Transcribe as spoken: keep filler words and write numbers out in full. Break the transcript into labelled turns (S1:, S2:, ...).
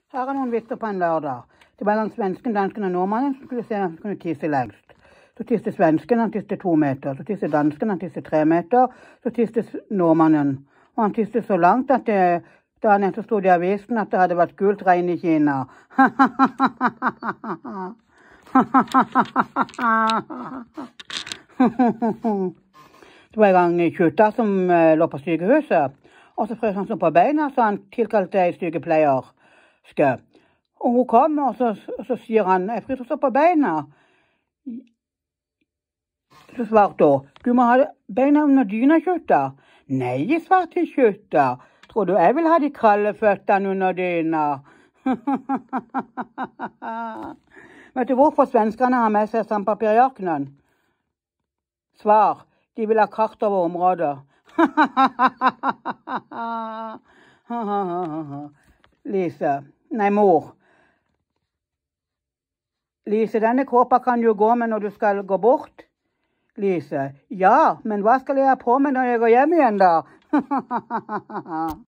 S1: Her er noen vitser på en lørdag. Det var en svensken, dansken og nordmannen som skulle se hvem som kunne tisse lengst. Så tiste svensken, han tiste to meter. Så tiste dansken, han tiste tre meter. Så tiste nordmannen. Og han tiste så langt at det, da han så stod i avisen at det hadde vært gult regn i Kina. Det var en gang Kjutta som uh, lå på sykehuset, og så frøs han så på beina, så han tilkalte ei sykepleierske. Og hun kom, og så, og så sier han, jeg fryser så på beina. Så svarte hun, du må ha beina under dyna, Kjutta. Nei, svarte Kjutta. Tror du jeg vil ha de kalde føttene under dyna? Vet du hvorfor svenskene har med seg sandpapir i ørkenen? Svar, de vil ha kart over området. Lise, nei mor. Lise, denne kåpa kan du gå med når du skal gå bort. Lise, ja, men hva skal jeg ha på meg når jeg går hjem igjen da?